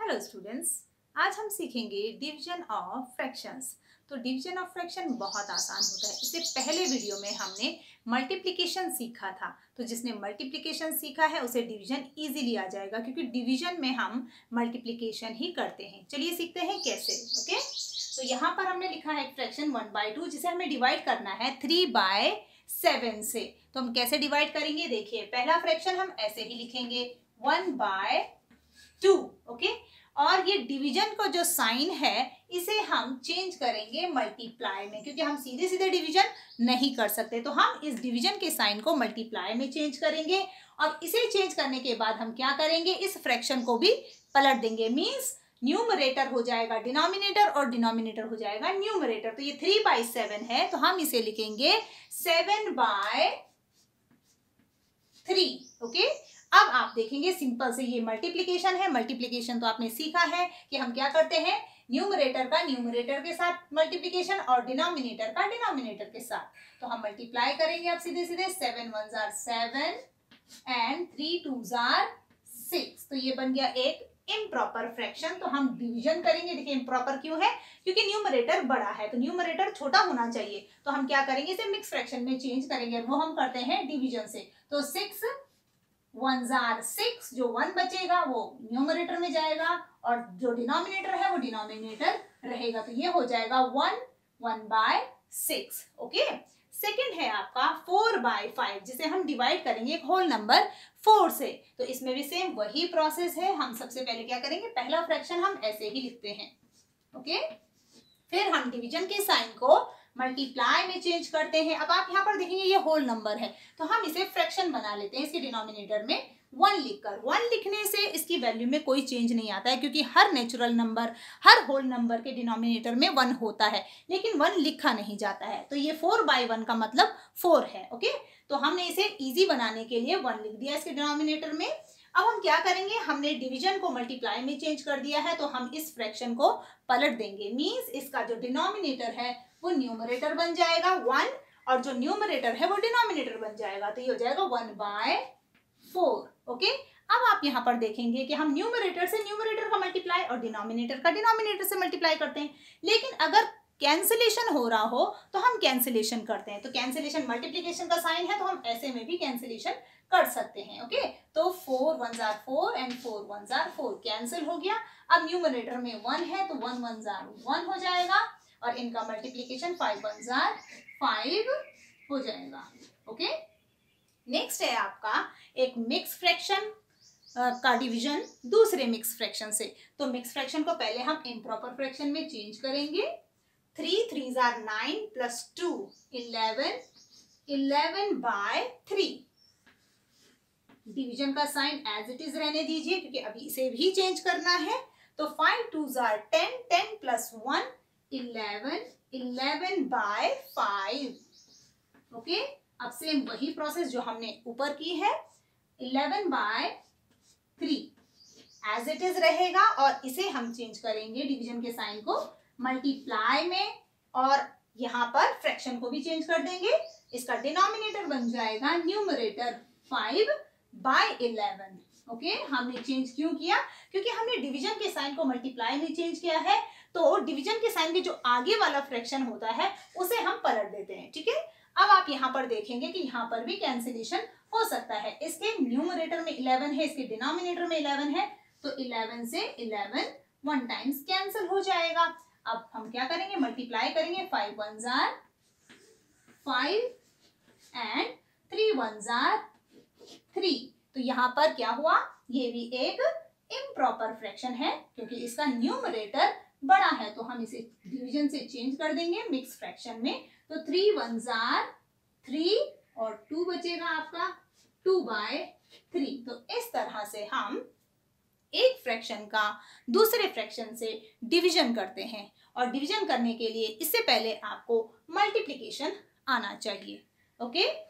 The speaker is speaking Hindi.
हेलो स्टूडेंट्स, आज हम सीखेंगे डिवीजन ऑफ फ्रैक्शंस। तो डिवीजन ऑफ फ्रैक्शन बहुत आसान होता है। इससे पहले वीडियो में हमने मल्टीप्लिकेशन सीखा था, तो जिसने मल्टीप्लिकेशन सीखा है उसे डिवीजन इजीली आ जाएगा, क्योंकि डिवीजन में हम मल्टीप्लिकेशन ही करते हैं। चलिए सीखते हैं कैसे। ओके, तो यहाँ पर हमने लिखा है फ्रैक्शन 1/2, जिसे हमें डिवाइड करना है 3/7 से। तो हम कैसे डिवाइड करेंगे, देखिए पहला फ्रैक्शन हम ऐसे ही लिखेंगे 1/2। ओके, और ये डिवीजन को जो साइन है इसे हम चेंज करेंगे मल्टीप्लाई में, क्योंकि हम सीधे सीधे डिवीजन नहीं कर सकते। तो हम इस डिवीजन के साइन को मल्टीप्लाई में चेंज करेंगे, और इसे चेंज करने के बाद हम क्या करेंगे, इस फ्रैक्शन को भी पलट देंगे। मींस न्यूमरेटर हो जाएगा डिनोमिनेटर और डिनोमिनेटर हो जाएगा न्यूमरेटर। तो ये 3/7 है, तो हम इसे लिखेंगे 7/3। ओके, अब आप देखेंगे सिंपल से ये मल्टीप्लिकेशन है। मल्टीप्लिकेशन तो आपने सीखा है कि हम क्या करते हैं, न्यूमरेटर का न्यूमरेटर के साथ मल्टीप्लिकेशन और डिनोमिनेटर का डिनोमिनेटर के साथ। तो हम मल्टीप्लाई करेंगे अब सीधे सीधे, 7 1s are 7 and 3 2s are 6। तो ये बन गया एक इम्प्रॉपर फ्रैक्शन। तो हम डिवीजन करेंगे। देखिए इम्प्रॉपर क्यों है, क्योंकि न्यूमरेटर बड़ा है, तो न्यूमरेटर छोटा होना चाहिए। तो हम क्या करेंगे, इसे मिक्स फ्रैक्शन में चेंज करेंगे, वो हम करते हैं डिवीजन से। तो 6 1s are 6, जो 1 बचेगा वो न्यूमरेटर में जाएगा, और जो डिनोमिनेटर है वो डिनोमिनेटर रहेगा। तो ये हो जाएगा 1/6। ओके, सेकंड है आपका 4/5, जिसे हम डिवाइड करेंगे एक होल नंबर 4 से। तो इसमें भी सेम वही प्रोसेस है। हम सबसे पहले क्या करेंगे, पहला फ्रैक्शन हम ऐसे ही लिखते हैं। ओके, फिर हम डिवीजन के साइन को मल्टीप्लाई में चेंज करते हैं। अब आप यहाँ पर देखेंगे ये होल नंबर है, तो हम इसे फ्रैक्शन बना लेते हैं। इसके डिनोमिनेटर में 1 लिखकर, 1 लिखने से इसकी वैल्यू में कोई चेंज नहीं आता है, क्योंकि हर नेचुरल नंबर, हर होल नंबर के डिनोमिनेटर में 1 होता है, लेकिन 1 लिखा नहीं जाता है। तो ये 4/1 का मतलब 4 है। ओके, तो हमने इसे इजी बनाने के लिए 1 लिख दिया इसके डिनोमिनेटर में। अब हम क्या करेंगे, हमने डिवीजन को मल्टीप्लाई में चेंज कर दिया है, तो हम इस फ्रैक्शन को पलट देंगे। मींस इसका जो डिनोमिनेटर है वो न्यूमरेटर बन जाएगा 1, और जो न्यूमरेटर है वो डिनोमिनेटर बन जाएगा। तो ये हो जाएगा 1/4। ओके, अब आप यहाँ पर देखेंगे कि हम न्यूमरेटर से न्यूमरेटर का मल्टीप्लाई और डिनोमिनेटर का डिनोमिनेटर से मल्टीप्लाई करते हैं, लेकिन अगर कैंसिलेशन हो रहा हो तो हम कैंसिलेशन करते हैं। तो कैंसिलेशन मल्टीप्लिकेशन का साइन है, तो हम ऐसे में भी कैंसिलेशन कर सकते हैं। ओके, तो 4 1s are 4 and 4 1s are 4 cancel हो गया। अब न्यूमरेटर में 1 है, तो 1 1s are 1 हो जाएगा, और इनका मल्टीप्लिकेशन 5 1s are 5 हो जाएगा। ओके, नेक्स्ट है आपका एक मिक्स फ्रैक्शन का डिवीजन दूसरे मिक्स फ्रैक्शन से। तो मिक्स फ्रैक्शन को पहले हम इम्प्रॉपर फ्रैक्शन में चेंज करेंगे। 3 3s are 9 प्लस 2 11 11/3। डिवीजन का साइन एज इट इज रहने दीजिए, क्योंकि अभी इसे भी चेंज करना है। तो 5 2s are 10 10 प्लस 1 11 11/5। ओके, अब सेम वही प्रोसेस जो हमने ऊपर की है, 11/3 एज इट इज रहेगा, और इसे हम चेंज करेंगे डिवीजन के साइन को मल्टीप्लाई में, और यहाँ पर फ्रैक्शन को भी चेंज कर देंगे। इसका डिनोमिनेटर बन जाएगा न्यूमरेटर 5/11। ओके, हमने चेंज क्यों किया, क्योंकि हमने डिवीजन के साइन को मल्टीप्लाई में चेंज किया है, तो डिवीजन के साइन के जो आगे वाला फ्रैक्शन होता है उसे हम पलट देते हैं। ठीक है, अब आप यहाँ पर देखेंगे कि यहाँ पर भी कैंसिलेशन हो सकता है। इसके न्यूमरेटर में 11 है, इसके डिनोमिनेटर में 11 है, तो 11 से 11 1 टाइम्स कैंसिल हो जाएगा। अब हम क्या करेंगे, मल्टीप्लाई करेंगे। 5 1s are 5 and 3 1s are 3। तो यहाँ पर क्या हुआ, ये भी एक इम्प्रॉपर फ्रैक्शन है, क्योंकि इसका न्यूमरेटर बड़ा है, तो हम इसे डिवीजन से चेंज कर देंगे मिक्स फ्रैक्शन में। तो 3 1s are 3 और 2 बचेगा आपका 2/3। तो इस तरह से हम एक फ्रैक्शन का दूसरे फ्रैक्शन से डिवीजन करते हैं, और डिवीजन करने के लिए इससे पहले आपको मल्टीप्लिकेशन आना चाहिए। ओके,